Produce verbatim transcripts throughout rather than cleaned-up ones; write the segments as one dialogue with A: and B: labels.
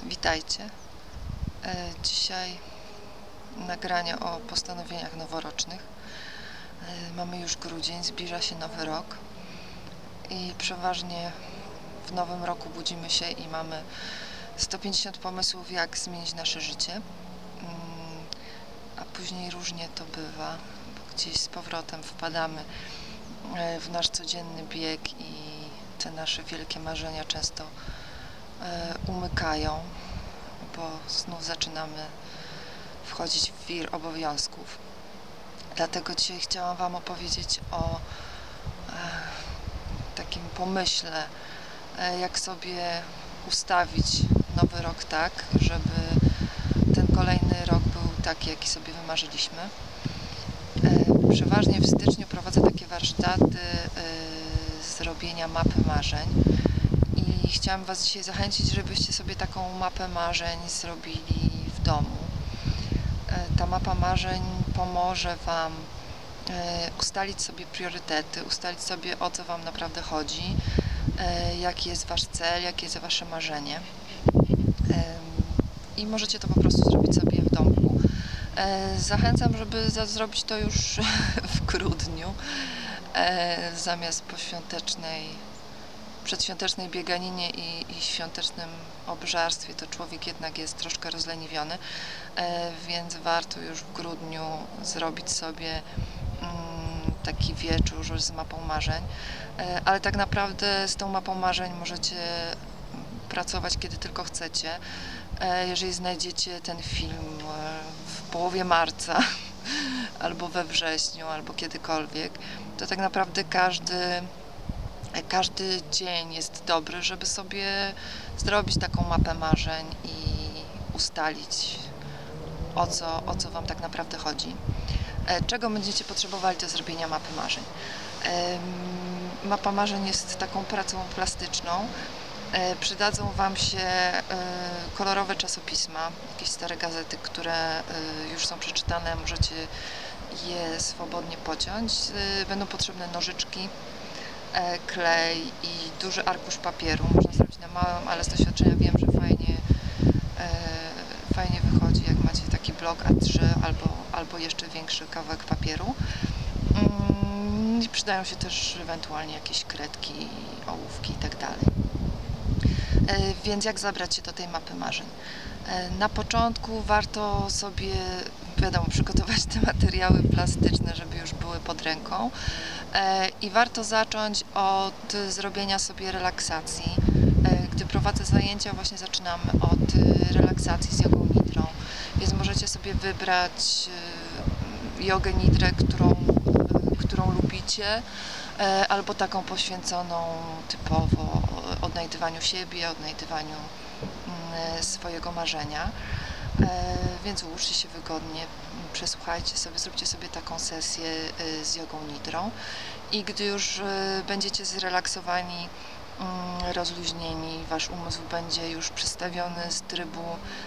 A: Witajcie. Dzisiaj nagranie o postanowieniach noworocznych. Mamy już grudzień, zbliża się nowy rok i przeważnie w nowym roku budzimy się i mamy sto pięćdziesiąt pomysłów, jak zmienić nasze życie, a później różnie to bywa, bo gdzieś z powrotem wpadamy w nasz codzienny bieg i te nasze wielkie marzenia często umykają, bo znów zaczynamy wchodzić w wir obowiązków. Dlatego dzisiaj chciałam Wam opowiedzieć o e, takim pomyśle, e, jak sobie ustawić nowy rok tak, żeby ten kolejny rok był taki, jaki sobie wymarzyliśmy. E, przeważnie w styczniu prowadzę takie warsztaty e, zrobienia mapy marzeń. I chciałam Was dzisiaj zachęcić, żebyście sobie taką mapę marzeń zrobili w domu. Ta mapa marzeń pomoże Wam ustalić sobie priorytety, ustalić sobie, o co Wam naprawdę chodzi, jaki jest Wasz cel, jakie jest Wasze marzenie. I możecie to po prostu zrobić sobie w domku. Zachęcam, żeby zrobić to już w grudniu, zamiast poświątecznej przedświątecznej bieganinie i, i świątecznym obżarstwie, to człowiek jednak jest troszkę rozleniwiony, e, więc warto już w grudniu zrobić sobie mm, taki wieczór z mapą marzeń, e, ale tak naprawdę z tą mapą marzeń możecie pracować kiedy tylko chcecie. E, jeżeli znajdziecie ten film e, w połowie marca albo we wrześniu, albo kiedykolwiek, to tak naprawdę każdy Każdy dzień jest dobry, żeby sobie zrobić taką mapę marzeń i ustalić, o co, o co Wam tak naprawdę chodzi. Czego będziecie potrzebowali do zrobienia mapy marzeń? Mapa marzeń jest taką pracą plastyczną. Przydadzą Wam się kolorowe czasopisma, jakieś stare gazety, które już są przeczytane, możecie je swobodnie pociąć. Będą potrzebne nożyczki, klej i duży arkusz papieru. Można zrobić na małym, ale z doświadczenia wiem, że fajnie, e, fajnie wychodzi, jak macie taki blok A trzy albo, albo jeszcze większy kawałek papieru. Mm, I przydają się też ewentualnie jakieś kredki, ołówki i tak dalej. E, więc jak zabrać się do tej mapy marzeń? E, na początku warto sobie, wiadomo, przygotować te materiały plastyczne, żeby już były pod ręką. I warto zacząć od zrobienia sobie relaksacji. Gdy prowadzę zajęcia, właśnie zaczynamy od relaksacji z jogą nidrą, więc możecie sobie wybrać jogę nidrę, którą, którą lubicie, albo taką poświęconą typowo odnajdywaniu siebie, odnajdywaniu swojego marzenia. Więc ułóżcie się wygodnie, przesłuchajcie sobie, zróbcie sobie taką sesję z jogą nidrą i gdy już będziecie zrelaksowani, rozluźnieni, Wasz umysł będzie już przestawiony z trybu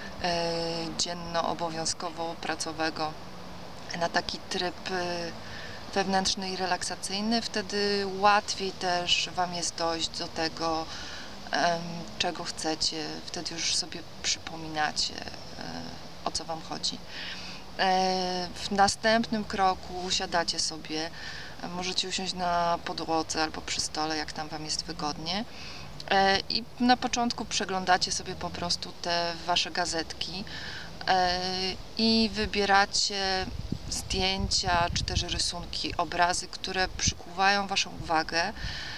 A: dzienno-obowiązkowo-pracowego na taki tryb wewnętrzny i relaksacyjny, wtedy łatwiej też Wam jest dojść do tego, czego chcecie, wtedy już sobie przypominacie, o co Wam chodzi. W następnym kroku usiadacie sobie, możecie usiąść na podłodze albo przy stole, jak tam Wam jest wygodnie, i na początku przeglądacie sobie po prostu te Wasze gazetki i wybieracie zdjęcia, czy też rysunki, obrazy, które przykuwają Waszą uwagę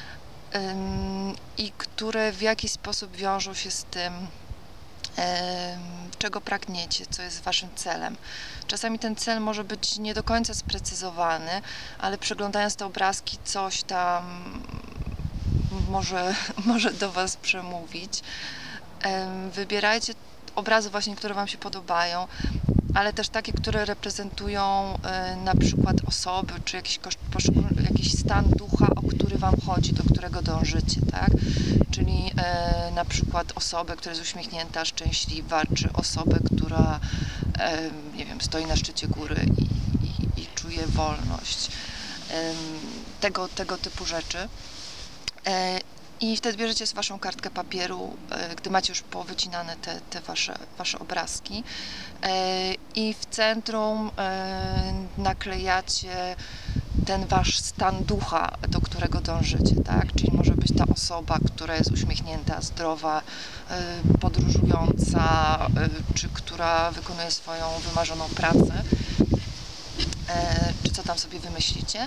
A: i które w jakiś sposób wiążą się z tym, czego pragniecie, co jest Waszym celem. Czasami ten cel może być nie do końca sprecyzowany, ale przeglądając te obrazki, coś tam może, może do Was przemówić. Wybierajcie obrazy właśnie, które Wam się podobają, ale też takie, które reprezentują y, na przykład osoby, czy jakiś, jakiś stan ducha, o który Wam chodzi, do którego dążycie, tak? Czyli y, na przykład osobę, która jest uśmiechnięta, szczęśliwa, czy osobę, która y, nie wiem, stoi na szczycie góry i, i, i czuje wolność. Y, tego, tego typu rzeczy. Y, I wtedy bierzecie z waszą kartkę papieru, gdy macie już powycinane te, te wasze, wasze obrazki, i w centrum naklejacie ten wasz stan ducha, do którego dążycie, tak? Czyli może być ta osoba, która jest uśmiechnięta, zdrowa, podróżująca, czy która wykonuje swoją wymarzoną pracę, czy co tam sobie wymyślicie.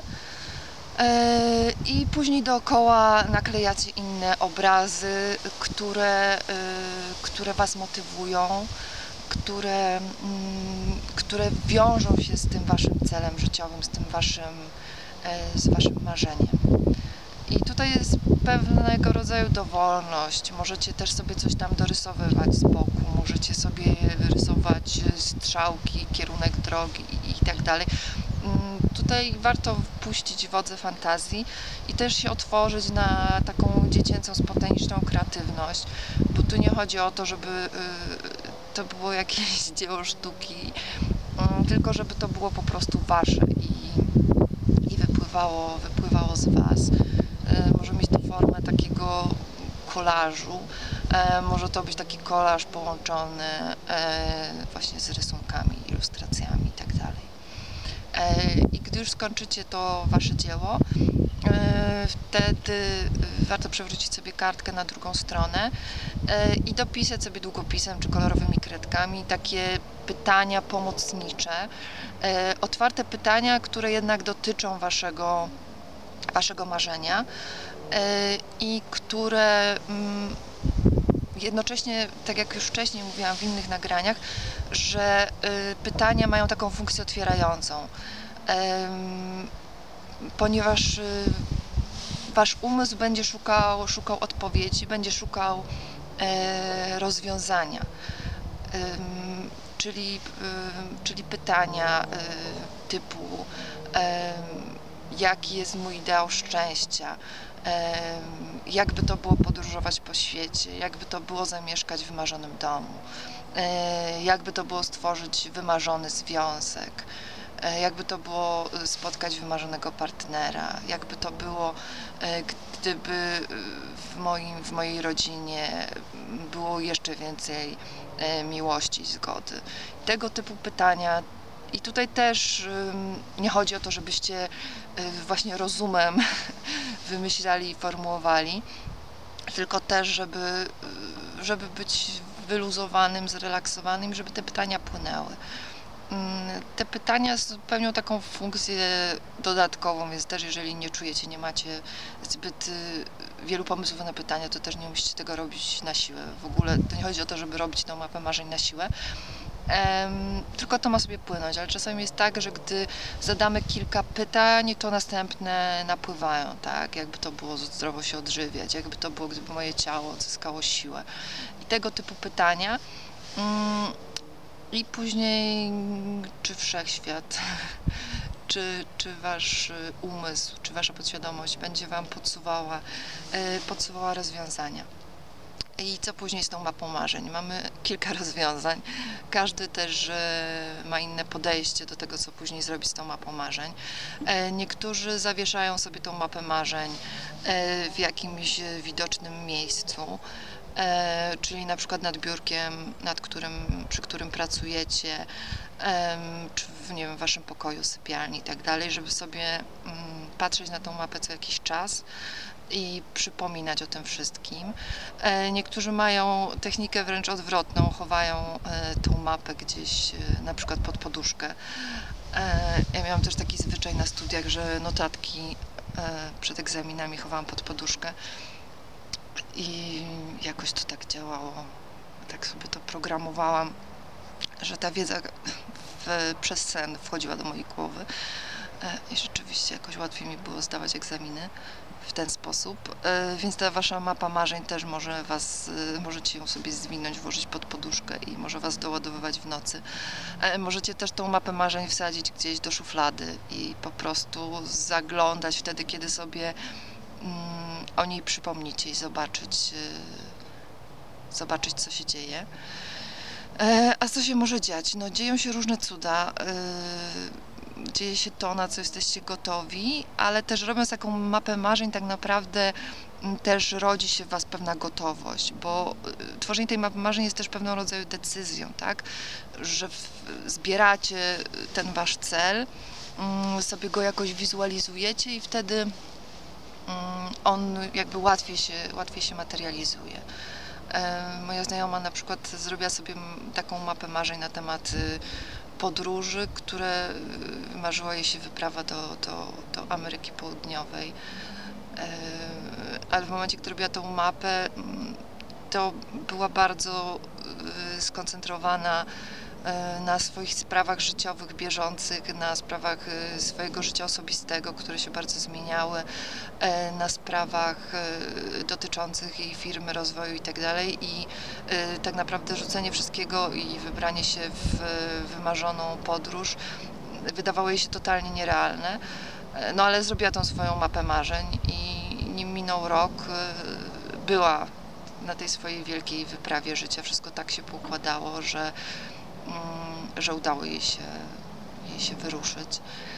A: I później dookoła naklejacie inne obrazy, które, które was motywują, które, które wiążą się z tym waszym celem życiowym, z tym waszym, z waszym marzeniem. I tutaj jest pewnego rodzaju dowolność. Możecie też sobie coś tam dorysowywać z boku, możecie sobie rysować strzałki, kierunek drogi i tak dalej. Tutaj warto wpuścić wodze fantazji i też się otworzyć na taką dziecięcą, spontaniczną kreatywność, bo tu nie chodzi o to, żeby to było jakieś dzieło sztuki, tylko żeby to było po prostu wasze i, i wypływało, wypływało z was. Może mieć to formę takiego kolażu, może to być taki kolaż połączony właśnie z rysunkami, ilustracjami i tak dalej. I gdy już skończycie to wasze dzieło, wtedy warto przewrócić sobie kartkę na drugą stronę i dopisać sobie długopisem czy kolorowymi kredkami takie pytania pomocnicze, otwarte pytania, które jednak dotyczą waszego, waszego marzenia i które jednocześnie, tak jak już wcześniej mówiłam w innych nagraniach, że pytania mają taką funkcję otwierającą, ponieważ wasz umysł będzie szukał, szukał odpowiedzi, będzie szukał rozwiązania, czyli, czyli pytania typu jaki jest mój ideał szczęścia, jakby to było podróżować po świecie, jakby to było zamieszkać w wymarzonym domu, jakby to było stworzyć wymarzony związek, jakby to było spotkać wymarzonego partnera, jakby to było, gdyby w, moim, w mojej rodzinie było jeszcze więcej miłości i zgody. Tego typu pytania. I tutaj też nie chodzi o to, żebyście właśnie rozumem wymyślali i formułowali, tylko też, żeby, żeby być wyluzowanym, zrelaksowanym, żeby te pytania płynęły. Te pytania pełnią taką funkcję dodatkową, więc też jeżeli nie czujecie, nie macie zbyt wielu pomysłów na pytania, to też nie musicie tego robić na siłę. W ogóle to nie chodzi o to, żeby robić tą mapę marzeń na siłę, Um, tylko to ma sobie płynąć, ale czasami jest tak, że gdy zadamy kilka pytań, to następne napływają, tak? Jakby to było zdrowo się odżywiać, jakby to było, gdyby moje ciało odzyskało siłę. I tego typu pytania. Um, I później, czy wszechświat, czy, czy wasz umysł, czy wasza podświadomość będzie wam podsuwała, yy, podsuwała rozwiązania. I co później z tą mapą marzeń? Mamy kilka rozwiązań. Każdy też ma inne podejście do tego, co później zrobić z tą mapą marzeń. Niektórzy zawieszają sobie tą mapę marzeń w jakimś widocznym miejscu, czyli na przykład nad biurkiem, nad którym, przy którym pracujecie, czy w, nie wiem, w waszym pokoju, sypialni i tak dalej, żeby sobie patrzeć na tą mapę co jakiś czas i przypominać o tym wszystkim. Niektórzy mają technikę wręcz odwrotną, chowają tą mapę gdzieś na przykład pod poduszkę. Ja miałam też taki zwyczaj na studiach, że notatki przed egzaminami chowałam pod poduszkę i jakoś to tak działało. Tak sobie to programowałam, że ta wiedza w, przez sen wchodziła do mojej głowy i rzeczywiście jakoś łatwiej mi było zdawać egzaminy w ten sposób, więc ta wasza mapa marzeń też może was, możecie ją sobie zwinąć, włożyć pod poduszkę i może was doładowywać w nocy. Możecie też tą mapę marzeń wsadzić gdzieś do szuflady i po prostu zaglądać wtedy, kiedy sobie mm, o niej przypomnicie i zobaczyć, zobaczyć, co się dzieje. A co się może dziać? No, dzieją się różne cuda. Dzieje się to, na co jesteście gotowi, ale też robiąc taką mapę marzeń, tak naprawdę też rodzi się w Was pewna gotowość, bo tworzenie tej mapy marzeń jest też pewnego rodzaju decyzją, tak? Że w, zbieracie ten Wasz cel, sobie go jakoś wizualizujecie i wtedy on jakby łatwiej się, łatwiej się materializuje. Moja znajoma na przykład zrobiła sobie taką mapę marzeń na temat podróży, które marzyła jej się wyprawa do, do, do Ameryki Południowej. Ale w momencie, gdy robiła tą mapę, to była bardzo skoncentrowana na swoich sprawach życiowych, bieżących, na sprawach swojego życia osobistego, które się bardzo zmieniały, na sprawach dotyczących jej firmy, rozwoju itd. I tak naprawdę rzucenie wszystkiego i wybranie się w wymarzoną podróż wydawało jej się totalnie nierealne. No ale zrobiła tą swoją mapę marzeń i nim minął rok, była na tej swojej wielkiej wyprawie życia. Wszystko tak się poukładało, że że udało jej się, jej się wyruszyć.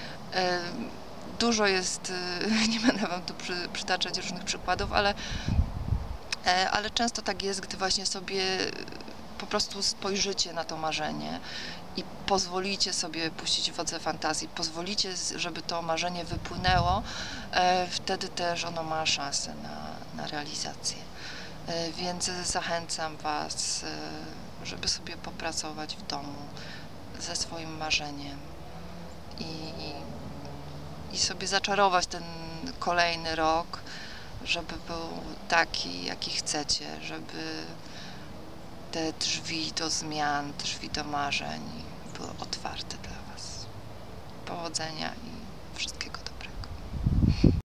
A: Dużo jest, nie będę Wam tu przy, przytaczać różnych przykładów, ale, ale często tak jest, gdy właśnie sobie po prostu spojrzycie na to marzenie i pozwolicie sobie puścić wodze fantazji, pozwolicie, żeby to marzenie wypłynęło, wtedy też ono ma szansę na, na realizację. Więc zachęcam Was, żeby sobie popracować w domu ze swoim marzeniem i, i sobie zaczarować ten kolejny rok, żeby był taki, jaki chcecie, żeby te drzwi do zmian, drzwi do marzeń były otwarte dla Was. Powodzenia i